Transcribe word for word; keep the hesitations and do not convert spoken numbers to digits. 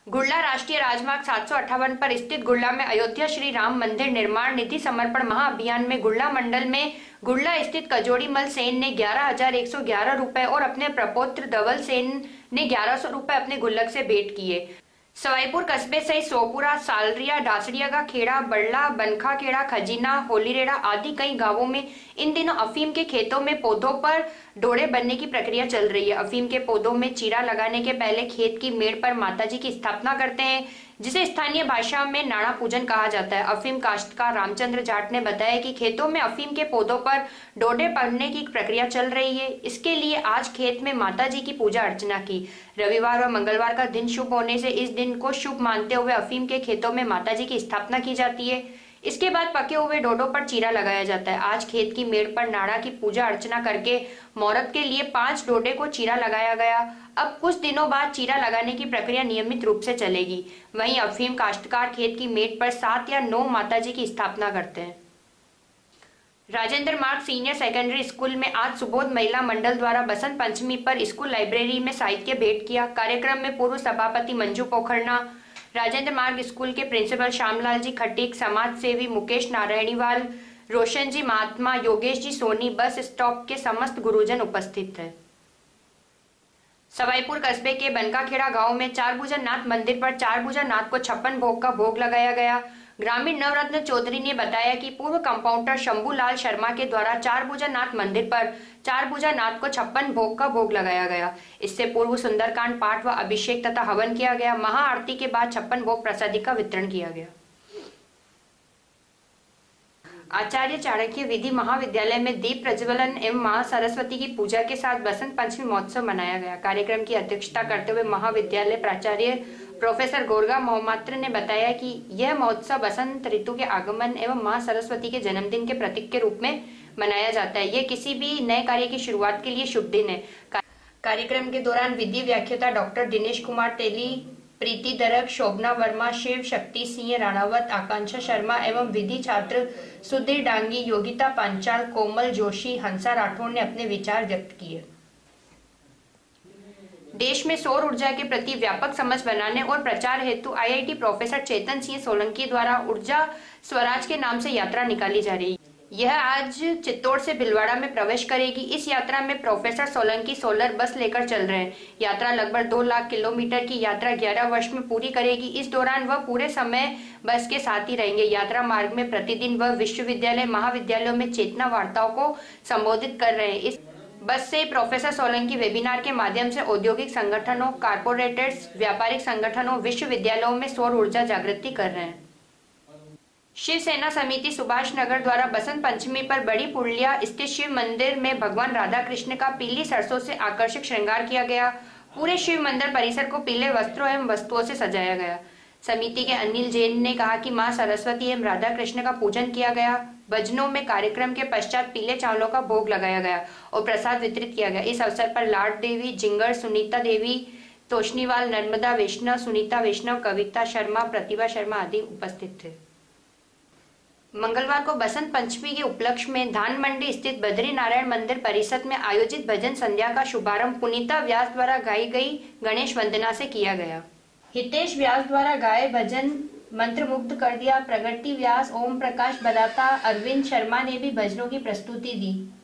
गुड़ला राष्ट्रीय राजमार्ग सात सौ अट्ठावन पर स्थित गुड़ला में अयोध्या श्री राम मंदिर निर्माण निधि समर्पण महाअभियान में गुड़ला मंडल में गुड़ला स्थित कजोड़ीमल सेन ने ग्यारह हजार एक सौ ग्यारह रुपए और अपने प्रपौत्र धवल सेन ने ग्यारह सौ रुपए अपने गुल्लक से भेंट किए। सवाईपुर कस्बे सहित सोपुरा, सालरिया, डासड़िया का खेड़ा, बड़ला, बनखा खेड़ा, खजीना, होलीरेड़ा आदि कई गांवों में इन दिनों अफीम के खेतों में पौधों पर डोरे बनने की प्रक्रिया चल रही है। अफीम के पौधों में चीरा लगाने के पहले खेत की मेड़ पर माताजी की स्थापना करते हैं, जिसे स्थानीय भाषा में नाड़ा पूजन कहा जाता है। अफीम काश्तकार रामचंद्र जाट ने बताया कि खेतों में अफीम के पौधों पर डोडे पड़ने की प्रक्रिया चल रही है। इसके लिए आज खेत में माताजी की पूजा अर्चना की। रविवार व मंगलवार का दिन शुभ होने से इस दिन को शुभ मानते हुए अफीम के खेतों में माताजी की स्थापना की जाती है। इसके बाद पके हुए डोडों पर चीरा लगाया जाता है। आज खेत की मेड़ पर नाड़ा की पूजा अर्चना करके मुहूर्त के लिए पांच डोडे को चीरा लगाया गया। अब कुछ दिनों बाद चीरा लगाने की प्रक्रिया नियमित रूप से चलेगी। वहीं अफीम काश्तकार खेत की मेड़ पर सात या नौ माताजी की स्थापना करते हैं। राजेंद्र मार्ग सीनियर सेकेंडरी स्कूल में आज सुबोध महिला मंडल द्वारा बसंत पंचमी पर स्कूल लाइब्रेरी में साहित्य भेंट किया। कार्यक्रम में पूर्व सभापति मंजू पोखरना, राजेंद्र मार्ग स्कूल के प्रिंसिपल श्यामलाल जी खटीक, समाज सेवी मुकेश नारायणीवाल, रोशन जी महात्मा, योगेश जी सोनी, बस स्टॉप के समस्त गुरुजन उपस्थित थे। सवाईपुर कस्बे के बनकाखेड़ा गांव में चारभुजा नाथ मंदिर पर चारभुजा नाथ को छप्पन भोग का भोग लगाया गया। ग्रामीण नवरत्न चौधरी ने बताया कि पूर्व कंपाउंडर शंभूलाल शर्मा के द्वारा चारभुजा नाथ मंदिर पर चारभुजा नाथ को छप्पन भोग का भोग लगाया गया। इससे पूर्व सुंदरकांड पाठ व अभिषेक तथा हवन किया गया। महाआरती के बाद छप्पन भोग प्रसादी का वितरण किया गया। आचार्य चाणक्य विधि महाविद्यालय में दीप प्रज्वलन एवं मां सरस्वती की पूजा के साथ बसंत पंचमी महोत्सव मनाया गया। कार्यक्रम की अध्यक्षता करते हुए महाविद्यालय प्राचार्य प्रोफेसर गोरगा मोहमात्र ने बताया कि यह महोत्सव बसंत ऋतु के आगमन एवं मां सरस्वती के जन्मदिन के प्रतीक के रूप में मनाया जाता है। यह किसी भी नए कार्य की शुरुआत के लिए शुभ दिन है। कार्यक्रम के दौरान विधि व्याख्याता डॉक्टर दिनेश कुमार तेली, प्रीति दरक, शोभना वर्मा, शिव शक्ति सिंह राणावत, आकांक्षा शर्मा एवं विधि छात्र सुधीर डांगी, योगिता पांचाल, कोमल जोशी, हंसा राठौड़ ने अपने विचार व्यक्त किए। देश में सौर ऊर्जा के प्रति व्यापक समझ बनाने और प्रचार हेतु आईआईटी प्रोफेसर चेतन सिंह सोलंकी द्वारा ऊर्जा स्वराज के नाम से यात्रा निकाली जा रही है। यह आज चित्तौड़ से भिलवाड़ा में प्रवेश करेगी। इस यात्रा में प्रोफेसर सोलंकी सोलर बस लेकर चल रहे हैं। यात्रा लगभग दो लाख किलोमीटर की यात्रा ग्यारह वर्ष में पूरी करेगी। इस दौरान वह पूरे समय बस के साथ ही रहेंगे। यात्रा मार्ग में प्रतिदिन वह विश्वविद्यालय महाविद्यालयों में चेतना वार्ताओं को संबोधित कर रहे हैं। इस बस से प्रोफेसर सोलंकी वेबिनार के माध्यम से औद्योगिक संगठनों, कारपोरेटर्स, व्यापारिक संगठनों, विश्वविद्यालयों में सौर ऊर्जा जागृति कर रहे हैं। शिव सेना समिति सुभाष नगर द्वारा बसंत पंचमी पर बड़ी पुरलिया स्थित शिव मंदिर में भगवान राधा कृष्ण का पीली सरसों से आकर्षक श्रृंगार किया गया। पूरे शिव मंदिर परिसर को पीले वस्त्रों एवं वस्तुओं से सजाया गया। समिति के अनिल जैन ने कहा कि मां सरस्वती एवं राधा कृष्ण का पूजन किया गया। भजनों में कार्यक्रम के पश्चात पीले चावलों का भोग लगाया गया और प्रसाद वितरित किया गया। इस अवसर पर लाड देवी, जिंगर, सुनीता देवी, तोशनीवाल, नर्मदा वैष्णव, सुनीता वैष्णव, कविता शर्मा, प्रतिभा शर्मा आदि उपस्थित थे। मंगलवार को बसंत पंचमी के उपलक्ष्य में धान मंडी स्थित बद्री नारायण मंदिर परिषद में आयोजित भजन संध्या का शुभारंभ पुनीता व्यास द्वारा गाई गई गणेश वंदना से किया गया। हितेश व्यास द्वारा गाए भजन मंत्रमुग्ध कर दिया। प्रगति व्यास, ओम प्रकाश बराता, अरविंद शर्मा ने भी भजनों की प्रस्तुति दी।